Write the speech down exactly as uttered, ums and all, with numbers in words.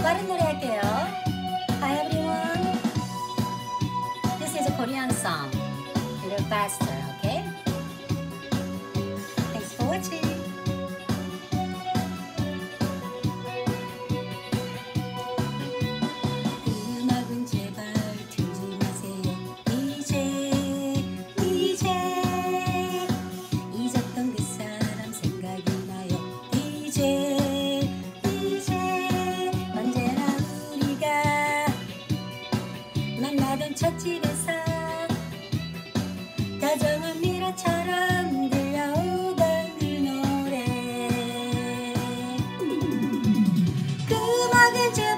빠른 노래 할게요. Hi everyone. This is a Korean song. A little faster, okay? Thanks for watching. 음악은 제발 틀지 마세요. 이제 이제 잊었던 그 사람 생각이 나요. 이제 이제 언제나 우리가 만나던 찻집에서 다정한 미라처럼 들려오던 그 노래 그 음악은 제